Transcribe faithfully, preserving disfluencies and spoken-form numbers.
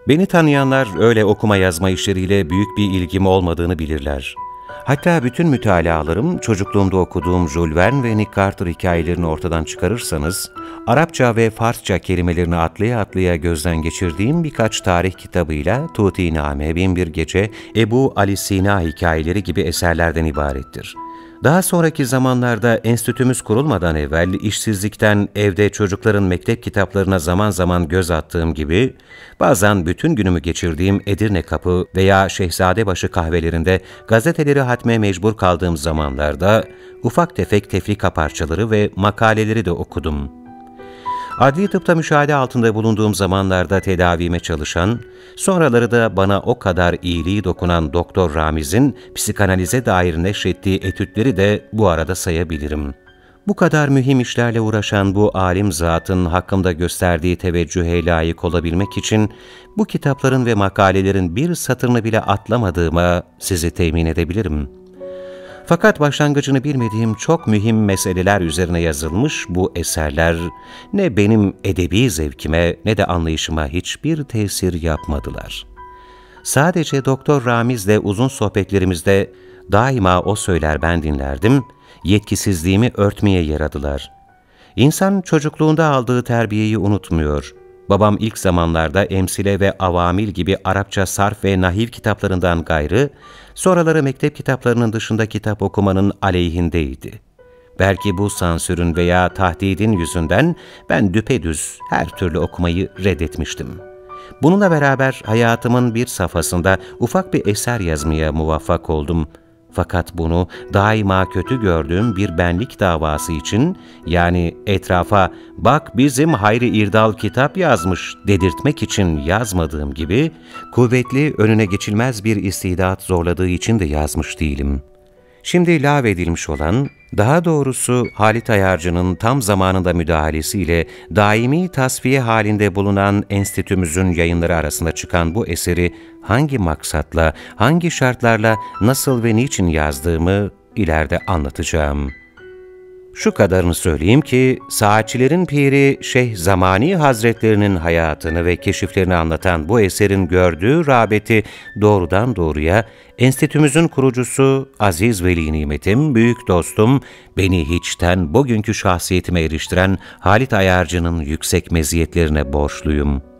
Beni tanıyanlar öyle okuma yazma işleriyle büyük bir ilgim olmadığını bilirler. Hatta bütün mütalalarım, çocukluğumda okuduğum Jules Verne ve Nick Carter hikayelerini ortadan çıkarırsanız, Arapça ve Farsça kelimelerini atlaya atlaya gözden geçirdiğim birkaç tarih kitabıyla Tutiname, Binbir Gece, Ebu Ali Sina hikayeleri gibi eserlerden ibarettir. Daha sonraki zamanlarda enstitümüz kurulmadan evvel işsizlikten evde çocukların mektep kitaplarına zaman zaman göz attığım gibi, bazen bütün günümü geçirdiğim Edirne Kapı veya Şehzadebaşı kahvelerinde gazeteleri hatme mecbur kaldığım zamanlarda ufak tefek tefrika parçaları ve makaleleri de okudum. Adli tıpta müşahede altında bulunduğum zamanlarda tedavime çalışan, sonraları da bana o kadar iyiliği dokunan Doktor Ramiz'in psikanalize dair neşrettiği etütleri de bu arada sayabilirim. Bu kadar mühim işlerle uğraşan bu alim zatın hakkımda gösterdiği teveccühe layık olabilmek için bu kitapların ve makalelerin bir satırını bile atlamadığıma sizi temin edebilirim. Fakat başlangıcını bilmediğim çok mühim meseleler üzerine yazılmış bu eserler ne benim edebi zevkime ne de anlayışıma hiçbir tesir yapmadılar. Sadece Doktor Ramiz'le uzun sohbetlerimizde daima o söyler ben dinlerdim, yetkisizliğimi örtmeye yaradılar. İnsan çocukluğunda aldığı terbiyeyi unutmuyor. Babam ilk zamanlarda emsile ve avamil gibi Arapça sarf ve nahiv kitaplarından gayrı, sonraları mektep kitaplarının dışında kitap okumanın aleyhindeydi. Belki bu sansürün veya tahdidin yüzünden ben düpedüz her türlü okumayı reddetmiştim. Bununla beraber hayatımın bir safhasında ufak bir eser yazmaya muvaffak oldum. Fakat bunu daima kötü gördüğüm bir benlik davası için, yani etrafa "bak bizim Hayri İrdal kitap yazmış" dedirtmek için yazmadığım gibi, kuvvetli, önüne geçilmez bir istidat zorladığı için de yazmış değilim. Şimdi lağvedilmiş olan, daha doğrusu Halit Ayarcı'nın tam zamanında müdahalesiyle daimi tasfiye halinde bulunan enstitümüzün yayınları arasında çıkan bu eseri hangi maksatla, hangi şartlarla, nasıl ve niçin yazdığımı ileride anlatacağım. Şu kadarını söyleyeyim ki, saatçilerin piri Şeyh Zamani Hazretlerinin hayatını ve keşiflerini anlatan bu eserin gördüğü rağbeti doğrudan doğruya enstitümüzün kurucusu, aziz veli nimetim, büyük dostum, beni hiçten bugünkü şahsiyetime eriştiren Halit Ayarcı'nın yüksek meziyetlerine borçluyum.